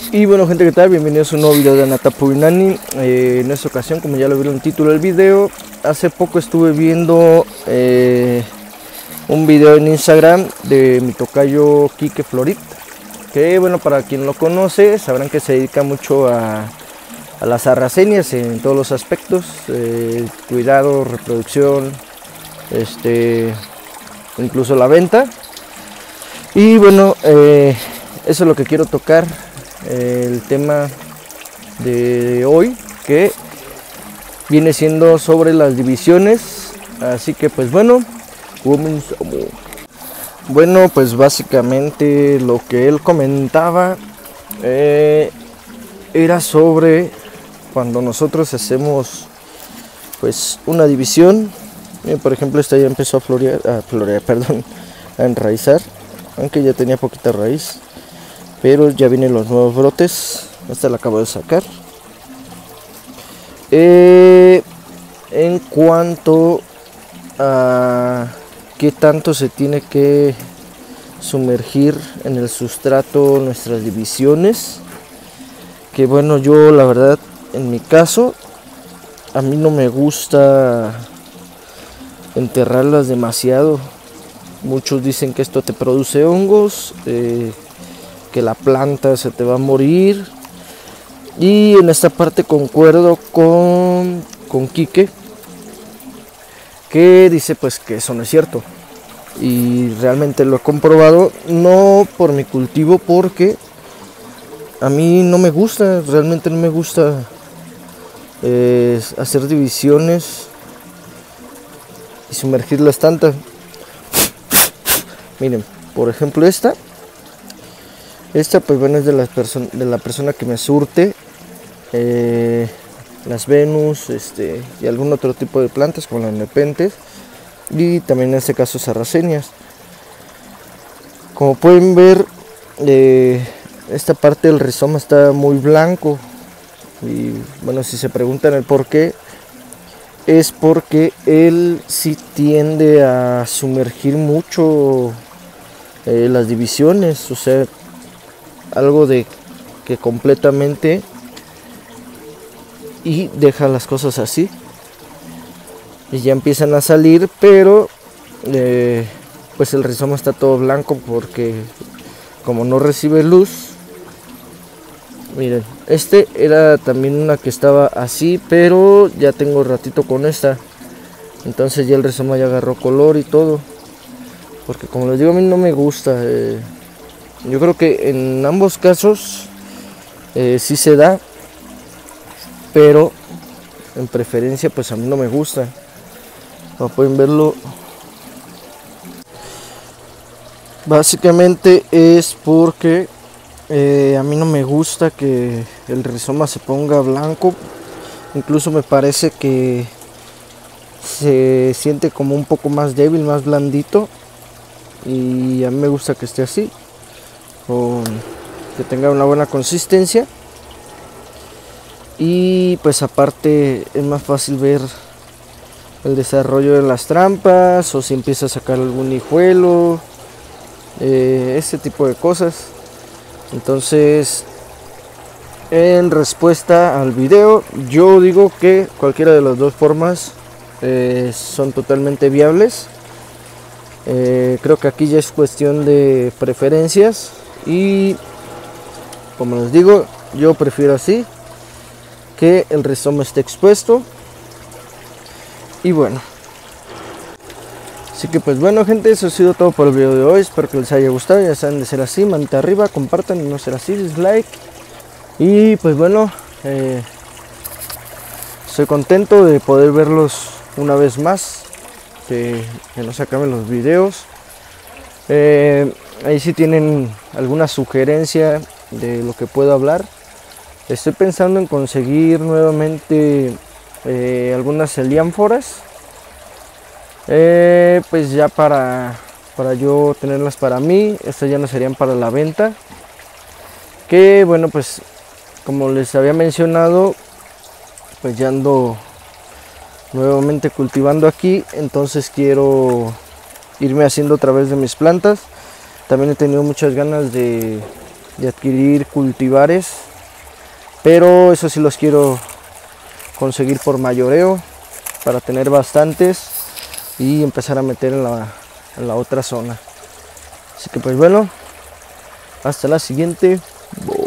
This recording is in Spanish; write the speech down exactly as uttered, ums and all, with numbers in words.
Y bueno, gente, ¿qué tal? Bienvenidos a un nuevo video de Anatapurinani. Eh, en esta ocasión, como ya lo vieron en el título del video, hace poco estuve viendo eh, un video en Instagram de mi tocayo Quique Florit, que bueno, para quien lo conoce sabrán que se dedica mucho a, a las sarracenías en todos los aspectos, eh, cuidado, reproducción, este, incluso la venta. Y bueno, eh, eso es lo que quiero tocar. El tema de hoy, que viene siendo sobre las divisiones. Así que pues bueno, comenzamos. Bueno, pues básicamente lo que él comentaba eh, era sobre cuando nosotros hacemos pues una división. eh, por ejemplo, esta ya empezó a florear, a florear, perdón, a enraizar, aunque ya tenía poquita raíz, pero ya vienen los nuevos brotes. Esta la acabo de sacar. Eh, en cuanto a qué tanto se tiene que sumergir en el sustrato nuestras divisiones, que bueno, yo la verdad, en mi caso, a mí no me gusta enterrarlas demasiado. Muchos dicen que esto te produce hongos, eh, que la planta se te va a morir, y en esta parte concuerdo con, con Quique, que dice pues que eso no es cierto, y realmente lo he comprobado, no por mi cultivo, porque a mí no me gusta, realmente no me gusta eh, hacer divisiones y sumergirlas tanto. Miren, por ejemplo esta Esta pues bueno es de la, perso de la persona que me surte eh, las Venus este, y algún otro tipo de plantas como las nepentes, y también en este caso sarracenias. Como pueden ver, eh, esta parte del rizoma está muy blanco, y bueno, si se preguntan el por qué, es porque él sí tiende a sumergir mucho eh, las divisiones, o sea, algo de que completamente, y deja las cosas así y ya empiezan a salir, pero eh, pues el rizoma está todo blanco porque como no recibe luz. Miren, este era también una que estaba así, pero ya tengo ratito con esta, entonces ya el rizoma ya agarró color y todo, porque como les digo, a mí no me gusta. eh, Yo creo que en ambos casos eh, sí se da, pero en preferencia pues a mí no me gusta. Como pueden verlo, básicamente es porque eh, a mí no me gusta que el rizoma se ponga blanco. Incluso me parece que se siente como un poco más débil, más blandito, y a mí me gusta que esté así, o que tenga una buena consistencia. Y pues aparte es más fácil ver el desarrollo de las trampas, o si empieza a sacar algún hijuelo, eh, este tipo de cosas. Entonces, en respuesta al video, yo digo que cualquiera de las dos formas eh, son totalmente viables. Eh, creo que aquí ya es cuestión de preferencias, y como les digo, yo prefiero así, que el rizoma esté expuesto. Y bueno, así que pues bueno, gente, eso ha sido todo por el video de hoy. Espero que les haya gustado. Ya saben, de ser así, manita arriba, compartan, y no ser así, dislike. Y pues bueno, eh, estoy contento de poder verlos una vez más, que, que no se acaben los videos. Eh, ahí si tienen alguna sugerencia de lo que puedo hablar, estoy pensando en conseguir nuevamente eh, algunas heliánforas, eh, pues ya para, para yo tenerlas para mí. Estas ya no serían para la venta, que bueno, pues como les había mencionado, pues ya ando nuevamente cultivando aquí, entonces quiero irme haciendo otra vez de mis plantas. También he tenido muchas ganas de, de adquirir cultivares, pero eso sí los quiero conseguir por mayoreo para tener bastantes y empezar a meter en la, en la otra zona. Así que pues bueno, hasta la siguiente.